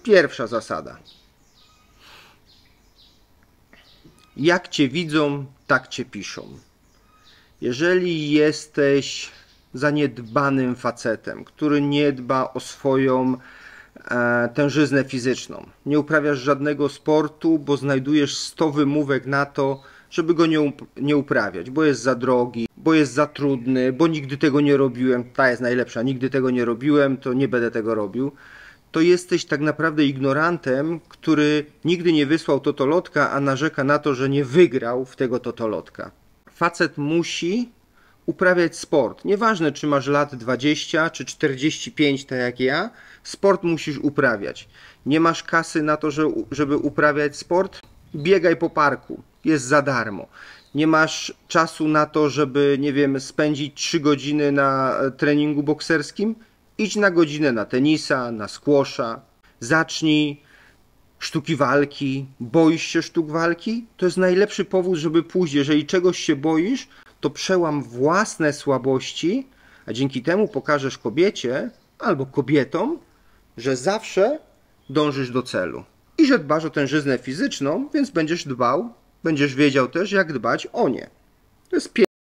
Pierwsza zasada. Jak cię widzą, tak cię piszą. Jeżeli jesteś zaniedbanym facetem, który nie dba o swoją tężyznę fizyczną, nie uprawiasz żadnego sportu, bo znajdujesz 100 wymówek na to, żeby go nie uprawiać, bo jest za drogi, bo jest za trudny, bo nigdy tego nie robiłem, ta jest najlepsza, nigdy tego nie robiłem, to nie będę tego robił, to jesteś tak naprawdę ignorantem, który nigdy nie wysłał totolotka, a narzeka na to, że nie wygrał w tego totolotka. Facet musi uprawiać sport. Nieważne, czy masz lat 20 czy 45, tak jak ja, sport musisz uprawiać. Nie masz kasy na to, żeby uprawiać sport? Biegaj po parku. Jest za darmo. Nie masz czasu na to, żeby, nie wiem, spędzić 3 godziny na treningu bokserskim? Idź na godzinę na tenisa, na squasha. Zacznij sztuki walki. Boisz się sztuk walki? To jest najlepszy powód, żeby pójść. Jeżeli czegoś się boisz, to przełam własne słabości, a dzięki temu pokażesz kobiecie albo kobietom, że zawsze dążysz do celu. I że dbasz o tężyznę fizyczną, więc będziesz wiedział też, jak dbać o nie. To jest